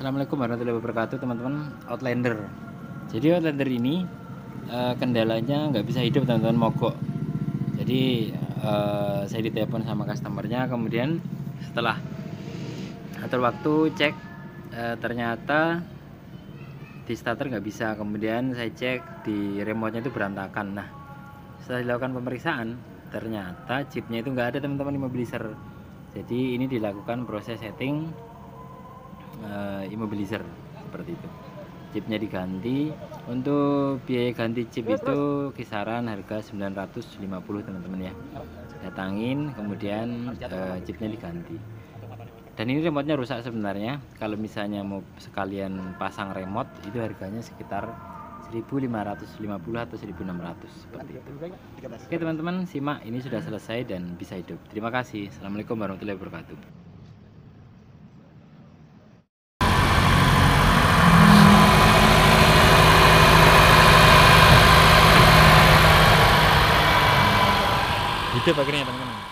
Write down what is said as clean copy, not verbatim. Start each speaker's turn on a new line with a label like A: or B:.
A: Assalamualaikum warahmatullahi wabarakatuh, teman-teman. Outlander. Jadi Outlander ini kendalanya nggak bisa hidup, teman-teman, mogok. Jadi saya ditelepon sama customernya, kemudian setelah atur waktu cek, ternyata di starter nggak bisa. Kemudian saya cek di remote-nya itu berantakan. Nah, setelah dilakukan pemeriksaan, ternyata chipnya itu nggak ada, teman-teman, immobilizer. Jadi ini dilakukan proses setting immobilizer seperti itu. Chipnya diganti. Untuk biaya ganti chip itu kisaran harga 950, teman-teman ya. Datangin, kemudian chipnya diganti. Dan ini remote-nya rusak sebenarnya. Kalau misalnya mau sekalian pasang remote, itu harganya sekitar 1550 atau 1600 seperti itu. Oke, teman-teman, simak, ini sudah selesai dan bisa hidup. Terima kasih. Assalamualaikum warahmatullahi wabarakatuh. Hidup akhirnya, teman-teman.